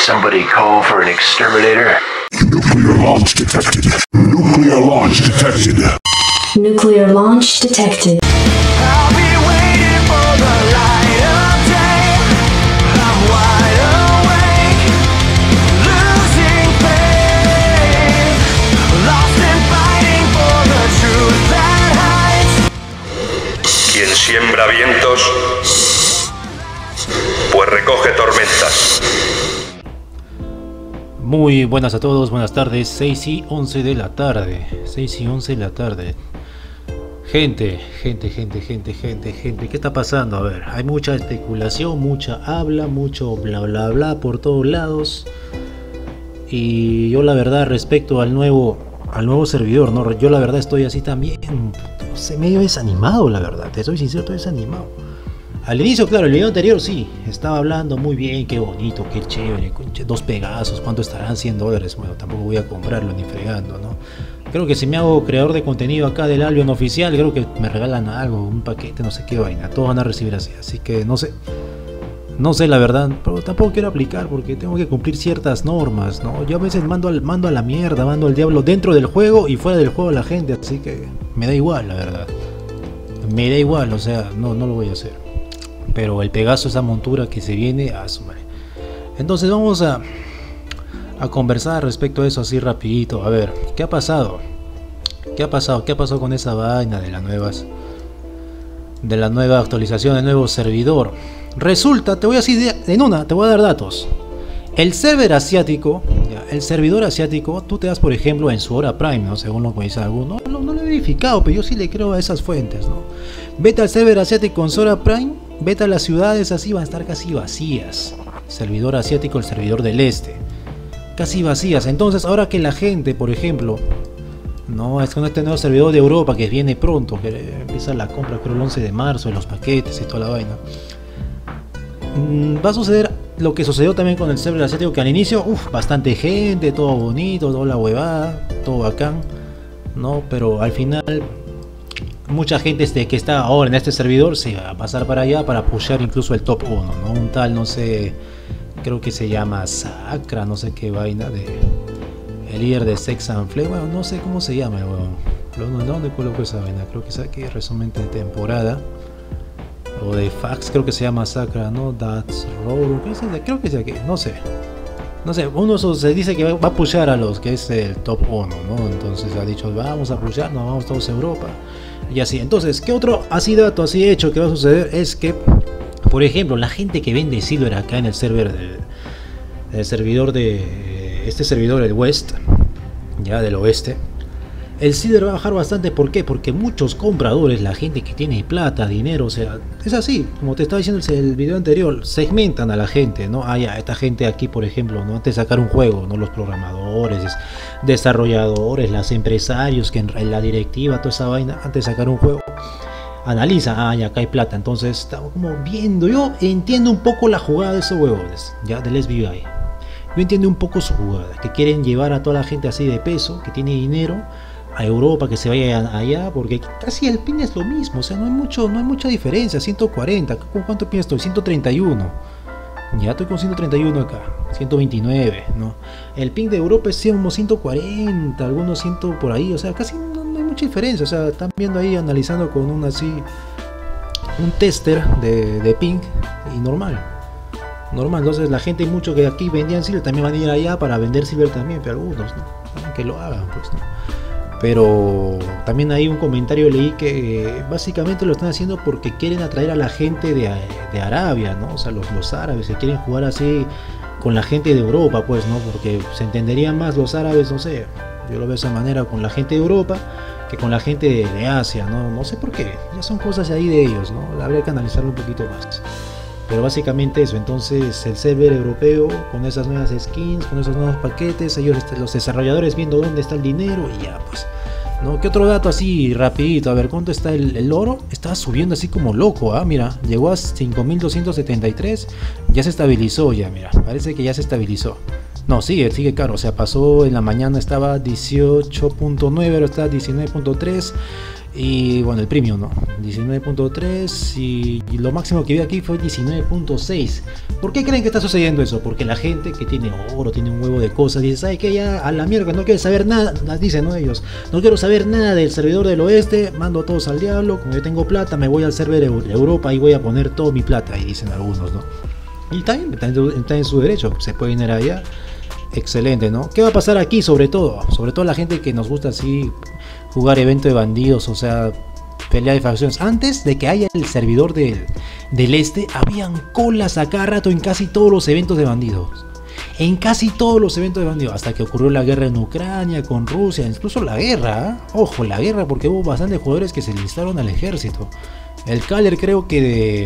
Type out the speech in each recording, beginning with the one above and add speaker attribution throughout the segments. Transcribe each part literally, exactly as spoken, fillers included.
Speaker 1: Somebody call for an exterminator.
Speaker 2: Nuclear launch detected. Nuclear launch detected.
Speaker 3: Nuclear launch detected.
Speaker 4: I'll be waiting for the light of day. I'm wide awake, losing faith, lost and fighting for the truth that hides.
Speaker 5: Quien siembra vientos, pues recoge tormentas.
Speaker 6: Muy buenas a todos, buenas tardes, seis y once de la tarde, seis y once de la tarde. Gente, gente, gente, gente, gente, gente, ¿qué está pasando? A ver, hay mucha especulación, mucha habla, mucho bla bla bla por todos lados. Y yo la verdad respecto al nuevo, al nuevo servidor, ¿no? Yo la verdad estoy así también, no sé, medio desanimado, la verdad, te soy sincero, estoy desanimado. Al inicio, claro, el video anterior sí, estaba hablando muy bien, qué bonito, qué chévere, dos Pegasos, ¿cuánto estarán? cien dólares, bueno, tampoco voy a comprarlo ni fregando, ¿no? Creo que si me hago creador de contenido acá del Albion oficial, creo que me regalan algo, un paquete, no sé qué vaina, todos van a recibir así, así que no sé, no sé la verdad, pero tampoco quiero aplicar porque tengo que cumplir ciertas normas, ¿no? Yo a veces mando, al, mando a la mierda, mando al diablo dentro del juego y fuera del juego a la gente, así que me da igual, la verdad, me da igual, o sea, no, no lo voy a hacer. Pero el Pegaso, esa montura que se viene, a su madre. Entonces vamos a, a conversar respecto a eso así rapidito. A ver, ¿qué ha pasado? ¿Qué ha pasado? ¿Qué ha pasado con esa vaina de las nuevas, de la nueva actualización, del nuevo servidor? Resulta, te voy a decir en una, te voy a dar datos. El server asiático, ya, el servidor asiático, tú te das por ejemplo en su hora prime, ¿no? Según lo que dice alguno, no, no, no lo he verificado, pero yo sí le creo a esas fuentes, ¿no? Vete al server asiático en su hora prime, vete a las ciudades así, van a estar casi vacías. Servidor asiático, el servidor del este, casi vacías. Entonces ahora que la gente, por ejemplo, no, es con este nuevo servidor de Europa que viene pronto, que empieza la compra creo el once de marzo de los paquetes y toda la vaina, va a suceder lo que sucedió también con el server asiático, que al inicio, uff, bastante gente, todo bonito, toda la huevada, todo bacán, ¿no? Pero al final, mucha gente este, que está ahora en este servidor se va a pasar para allá para pushear incluso el top uno, ¿no? Un tal, no sé, creo que se llama Sacra, no sé qué vaina, de el líder de Sex and Flame, bueno, no sé cómo se llama, bueno, ¿dónde coloco esa vaina? Creo que saqué resumen de temporada. O de Fax, creo que se llama Sacra, ¿no? That's Road, creo que es de aquí, no sé. No sé, uno se dice que va a pushear a los que es el top uno, ¿no? Entonces ha dicho, vamos a pushear, nos vamos todos a Europa. Y así, entonces, ¿qué otro así dato, así hecho que va a suceder? Es que, por ejemplo, la gente que vende Silver acá en el server del, del servidor de este servidor, el West, ya del oeste, el Silver va a bajar bastante. ¿Por qué? Porque muchos compradores, la gente que tiene plata, dinero, o sea, es así, como te estaba diciendo el video anterior, segmentan a la gente, ¿no? Ah, ya, esta gente aquí, por ejemplo, ¿no? Antes de sacar un juego, ¿no? Los programadores, desarrolladores, los empresarios, que en la directiva, toda esa vaina, antes de sacar un juego, analiza, ah, ya, acá hay plata, entonces estamos como viendo, yo entiendo un poco la jugada de esos huevones, ya, del S B I. Yo entiendo un poco su jugada, que quieren llevar a toda la gente así de peso, que tiene dinero, a Europa, que se vaya allá, porque casi el ping es lo mismo, o sea, no hay mucho, no hay mucha diferencia. Ciento cuarenta, ¿con cuánto ping estoy? ciento treinta y uno, ya estoy con ciento treinta y uno acá, ciento veintinueve, ¿no? El ping de Europa es como ciento cuarenta, algunos cien por ahí, o sea, casi no, no hay mucha diferencia, o sea, están viendo ahí, analizando con un así, un tester de, de ping, y normal, normal. Entonces la gente, mucho que aquí vendían Silver, también van a ir allá para vender Silver también, pero algunos, ¿no? Que lo hagan, pues, ¿no? Pero también hay un comentario, leí que eh, básicamente lo están haciendo porque quieren atraer a la gente de, de Arabia, ¿no? O sea, los, los árabes que quieren jugar así con la gente de Europa, pues, ¿no? Porque se entenderían más los árabes, no sé, yo lo veo de esa manera, con la gente de Europa que con la gente de, de Asia, ¿no? No sé por qué, ya son cosas ahí de ellos, ¿no? Habría que analizarlo un poquito más. Pero básicamente eso, entonces el server europeo con esas nuevas skins, con esos nuevos paquetes, ellos, los desarrolladores viendo dónde está el dinero y ya pues, ¿no? ¿Qué otro dato así rapidito? A ver, ¿cuánto está el, el oro? Está subiendo así como loco, ¿ah? Mira, llegó a cinco mil doscientos setenta y tres, ya se estabilizó ya, mira, parece que ya se estabilizó. No, sigue, sigue caro, o sea, pasó en la mañana estaba dieciocho punto nueve, ahora está diecinueve punto tres. Y bueno, el premium, ¿no? diecinueve punto tres y, y lo máximo que vi aquí fue diecinueve punto seis. ¿Por qué creen que está sucediendo eso? Porque la gente que tiene oro, tiene un huevo de cosas, dice, ¿sabes qué? Ya a la mierda, no quiero saber nada, dicen, ¿no? Ellos, no quiero saber nada del servidor del oeste, mando a todos al diablo, como yo tengo plata, me voy al server de Europa y voy a poner toda mi plata, y dicen algunos, ¿no? Y está bien, está en, está en su derecho, se puede ir allá. Excelente, ¿no? ¿Qué va a pasar aquí sobre todo? Sobre todo la gente que nos gusta así jugar evento de bandidos, o sea, pelea de facciones. Antes de que haya el servidor del, del este, habían colas a cada rato en casi todos los eventos de bandidos. En casi todos los eventos de bandidos, hasta que ocurrió la guerra en Ucrania, con Rusia, incluso la guerra, ¿eh? Ojo, la guerra, porque hubo bastantes jugadores que se listaron al ejército. El Caller creo que de...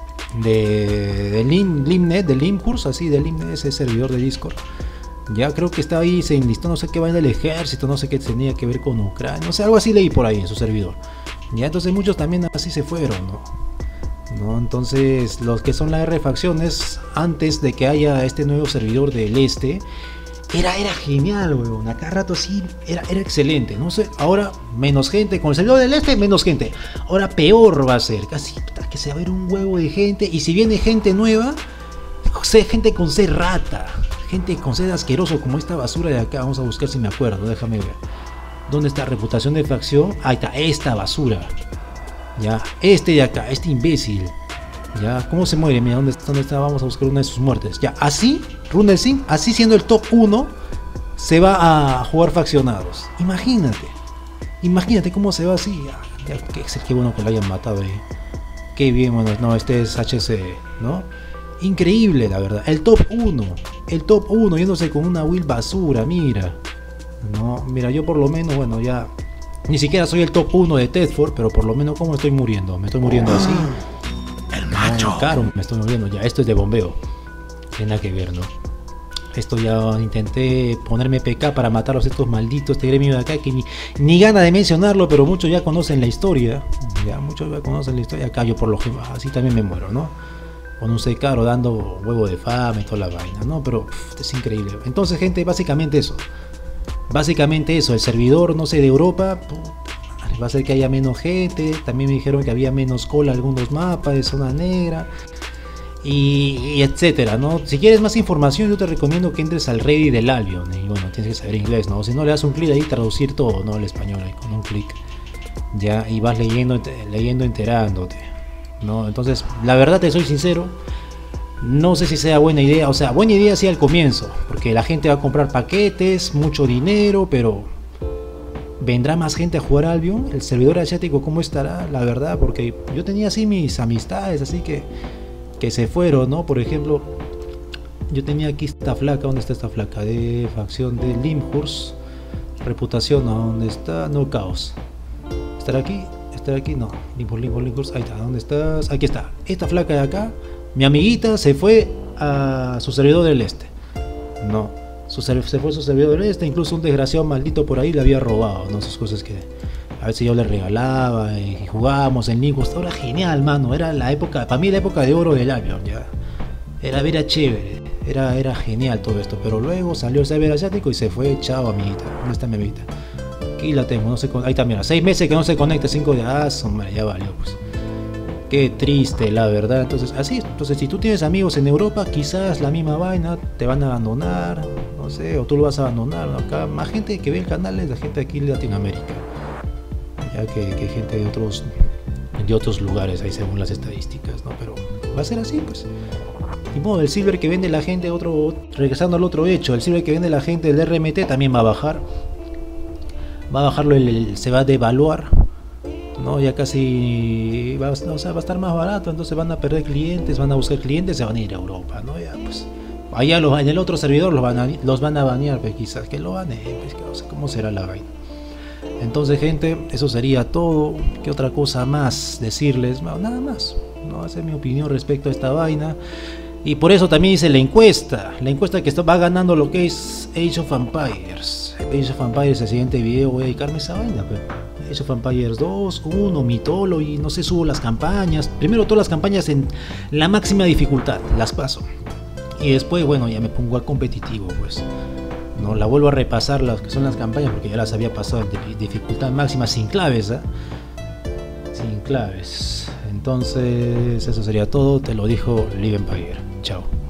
Speaker 6: de, de Lim, Limnet, de Limcurs, así, de Limnet, ese servidor de Discord. Ya creo que estaba ahí, se enlistó, no sé qué va en el ejército, no sé qué tenía que ver con Ucrania, no sé, algo así leí por ahí en su servidor. Ya entonces muchos también así se fueron, ¿no? ¿No? Entonces los que son la guerra de facciones, antes de que haya este nuevo servidor del este, era, era genial, weón, a cada rato así, era, era excelente, no sé, ahora menos gente, con el servidor del este menos gente, ahora peor va a ser, casi puta, que se va a ver un huevo de gente, y si viene gente nueva, gente con C rata. Gente con sed asqueroso como esta basura de acá. Vamos a buscar si me acuerdo, déjame ver. ¿Dónde está reputación de facción? Ahí está, esta basura. Ya, este de acá, este imbécil. Ya, ¿cómo se muere? Mira, ¿dónde está? ¿Dónde está? Vamos a buscar una de sus muertes. Ya, así, Runelsin, así siendo el top uno, se va a jugar faccionados. Imagínate. Imagínate cómo se va así. Ya, ya, qué, qué bueno que lo hayan matado ahí. Qué bien, bueno, no, este es H C, ¿no? Increíble, la verdad. El top uno. El top uno yéndose con una Will basura, mira. No, mira, yo por lo menos, bueno, ya ni siquiera soy el top uno de Tedford, pero por lo menos como estoy muriendo. Me estoy muriendo así. El macho. No, caro, me estoy muriendo. Ya, esto es de bombeo. Tiene nada que ver, ¿no? Esto ya intenté ponerme P K para matarlos estos malditos, este gremio de acá que ni, ni gana de mencionarlo, pero muchos ya conocen la historia. Ya, muchos ya conocen la historia. Acá yo por lo general, así también me muero, ¿no? Con un C caro dando huevo de fama y toda la vaina, ¿no? Pero pff, es increíble. Entonces, gente, básicamente eso. Básicamente eso, el servidor, no sé, de Europa, pff, va a ser que haya menos gente. También me dijeron que había menos cola en algunos mapas de zona negra. Y, y etcétera, ¿no? Si quieres más información, yo te recomiendo que entres al Reddit del Albion. Y bueno, tienes que saber inglés, ¿no? Si no, le das un clic ahí, traducir todo, ¿no? El español ahí, con un clic. Ya, y vas leyendo, leyendo, enterándote. ¿No? Entonces, la verdad te soy sincero, no sé si sea buena idea, o sea, buena idea sí al comienzo, porque la gente va a comprar paquetes, mucho dinero, pero ¿vendrá más gente a jugar Albion? ¿El servidor asiático cómo estará? La verdad, porque yo tenía así mis amistades, así que que se fueron, ¿no? Por ejemplo, yo tenía aquí esta flaca, ¿dónde está esta flaca? De facción de Limhurst, reputación, ¿dónde está? No Caos. ¿Estará aquí? ¿Estará aquí? No. Limhurst, Limhurst, Limhurst. Ahí está. ¿Dónde estás? Aquí está. Esta flaca de acá, mi amiguita, se fue a su servidor del este. No. Su se fue a su servidor del este. Incluso un desgraciado maldito por ahí le había robado, ¿no? Sus cosas que a veces yo le regalaba y jugábamos en Limhurst. Ahora genial, mano. Era la época, para mí la época de oro del Albion, ya. Era, era chévere. Era, era genial todo esto. Pero luego salió el server asiático y se fue. Chao, amiguita. ¿Dónde está mi amiguita? Aquí la tengo, no se con... ahí está, mira, seis meses que no se conecta, cinco de ah, hombre, ya valió, pues. Qué triste, la verdad. Entonces, así, entonces si tú tienes amigos en Europa, quizás la misma vaina, te van a abandonar, no sé, o tú lo vas a abandonar, ¿no? Acá más gente que ve el canal es la gente aquí de Latinoamérica, ya que, que gente de otros, de otros lugares, ahí según las estadísticas, ¿no? Pero va a ser así, pues. Y modo, el silver que vende la gente, otro, regresando al otro hecho, el silver que vende la gente del R M T también va a bajar. Va a bajarlo, el, el, se va a devaluar, ¿no? Ya casi va, o sea, va a estar más barato, entonces van a perder clientes, van a buscar clientes, se van a ir a Europa, ¿no? Ya, pues, allá los, en el otro servidor los van a, los van a banear, pues, quizás que lo baneen, pues, que no sé cómo será la vaina. Entonces, gente, eso sería todo. ¿Qué otra cosa más decirles? No, nada más, no, esa es mi opinión respecto a esta vaina. Y por eso también hice la encuesta, la encuesta que está, va ganando lo que es Age of Empires. Age of Empires, el siguiente video voy a dedicarme a esa vaina, pero Age of Empires dos, uno, Mythology, no sé, subo las campañas. Primero todas las campañas en la máxima dificultad, las paso. Y después, bueno, ya me pongo al competitivo, pues. No, la vuelvo a repasar las que son las campañas porque ya las había pasado en dificultad máxima sin claves, ¿eh? sin claves. Entonces, eso sería todo. Te lo dijo Live Empire. Chao.